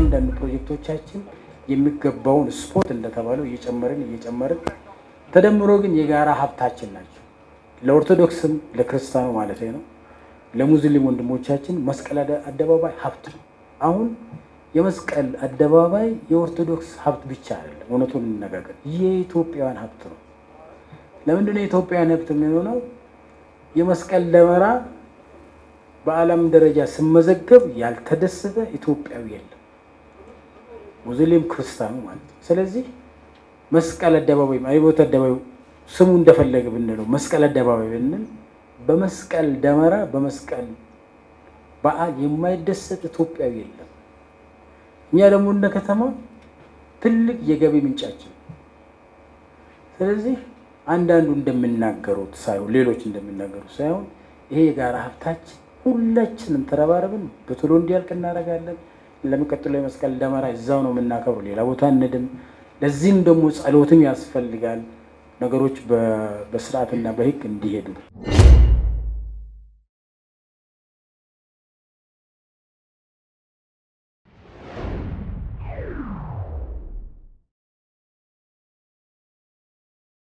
በእያንዳንዱ ፕሮጀክቶቻችን የሚገባውን ስፖርት እንደተባለው እየጨመርን ተደምሮ ግን የጋራ ሀብታችን ናቸው ለኦርቶዶክስም ለክርስቲያኑ ማለት ነው ለሙስሊም ወንድሞቻችን መስቀል አደባባይ ሀብት ነው አሁን የመስቀል አደባባይ የኦርቶዶክስ ሀብት ብቻ አይደለም እውነቱን እንነጋገር የኢትዮጵያውያን ሀብት ነው ለምን ነው የኢትዮጵያውያን ሀብት የሚሆነው የመስቀል ደመራ በዓለም ደረጃ ስመዘገብ ያልተደሰተ ኢትዮጵያዊ የለም ሙስሊም ክርስቲያኑ ማለት ስለዚህ መስቀል አደባባይ አይቦት አደባባይ ስሙ እንደፈለገ ብንለው መስቀል አደባባይ ብንል በመስቀል ደመራ በመስቀል በዓል የማይደሰት ኢትዮጵያዊ የለም እኛ ደግሞ እንደ ከተማ ትልቅ የገቢ ምንጫችን ስለዚህ አንዳንዱ እንደምናገሩት ሳይሆን ሌሎች እንደምናገሩት ሳይሆን ይሄ የጋራ ሀብታችን ሁላችንም ተረባረብን በቶሎ እንዲያልቅ እናደርጋለን ለሚቀጥለው የመስቀል ደመራ እዛው ነው የምናከብረው ሌላ ቦታ እንድም ለዚህም ደግሞ ጸሎትም ያስፈልጋል ነገሮች በስርዓትና በህግ እንዲሄዱ